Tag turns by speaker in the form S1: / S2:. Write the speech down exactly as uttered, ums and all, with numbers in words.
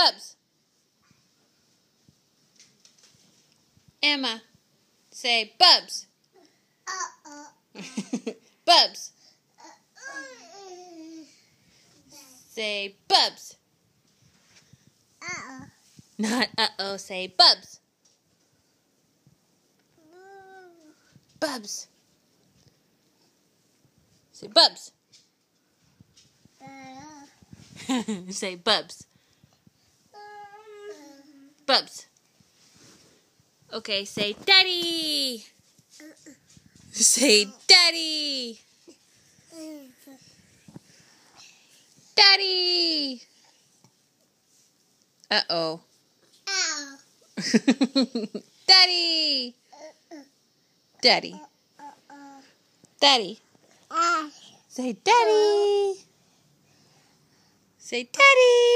S1: Bubs. Emma, say Bubs. Bubs. Say Bubs.
S2: Uh-oh.
S1: Not uh-oh, say Bubs. Bubs. Say Bubs. Say Bubs. Bubs. Okay, say Daddy. Say Daddy. Daddy. Uh-oh.
S2: Ow.
S1: Daddy. Daddy. Daddy.
S2: Ah.
S1: Say Daddy. Say Daddy.